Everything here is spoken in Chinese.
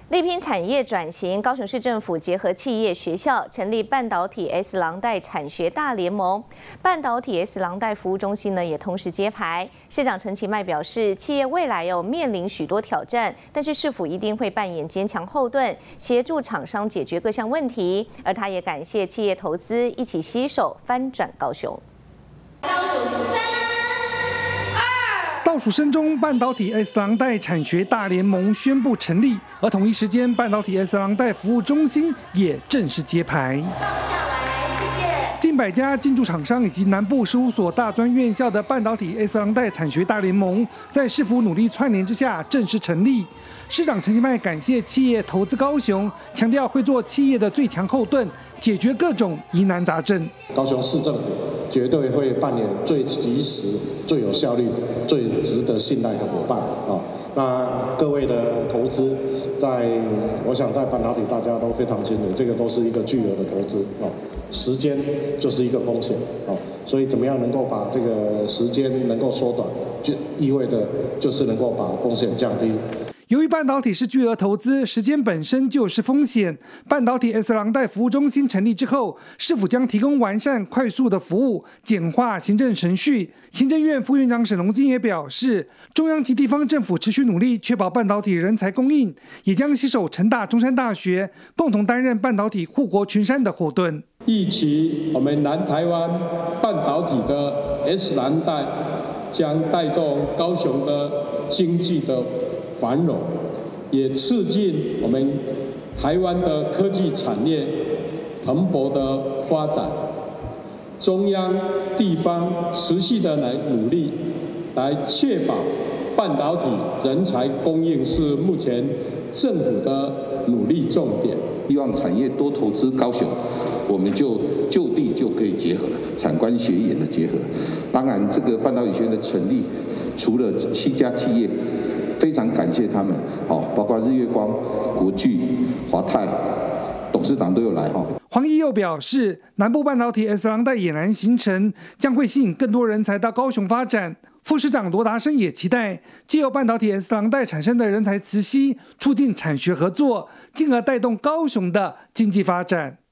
力拼产业转型，高雄市政府结合企业、学校，成立半导体 S 廊带产学大联盟。半导体 S 廊带服务中心呢，也同时揭牌。市长陈其迈表示，企业未来面临许多挑战，但是市府一定会扮演坚强后盾，协助厂商解决各项问题。而他也感谢企业投资，一起携手翻转高雄。 倒数3、2。 倒数声中，半导体 S 廊带产学大联盟宣布成立，而同一时间，半导体 S 廊带服务中心也正式揭牌。近100家进驻厂商以及南部15所大专院校的半导体 S 廊带产学大联盟，在市府努力串联之下正式成立。市长陈其迈感谢企业投资高雄，强调会做企业的最强后盾，解决各种疑难杂症。 高雄市政府绝对会扮演最及时、最有效率、最值得信赖的伙伴啊！那各位的投资，我想在半导体大家都非常清楚，这个都是一个巨额的投资啊。时间就是一个风险啊，所以怎么样能够把这个时间能够缩短，就意味着就是能够把风险降低。 由于半导体是巨额投资，时间本身就是风险。半导体 S 廊带服务中心成立之后，市府将提供完善、快速的服务，简化行政程序。行政院副院长沈荣金也表示，中央及地方政府持续努力，确保半导体人才供应，也将携手成大、中山大学，共同担任半导体护国群山的后盾。 预期我们南台湾半导体的 S 廊带将带动高雄的经济的繁荣，也促进我们台湾的科技产业蓬勃的发展。中央、地方持续的来努力，来确保半导体人才供应是目前政府的努力重点。 希望产业多投资高雄，我们就地就可以结合了，产官学研的结合。当然，这个半导体学院的成立，除了7家企业。非常感谢他们，包括日月光、国巨、华泰董事长都有来。 黄毅又表示，南部半导体 S 廊带俨然形成，将会吸引更多人才到高雄发展。副市长罗达生也期待，藉由半导体 S 廊带产生的人才磁吸，促进产学合作，进而带动高雄的经济发展。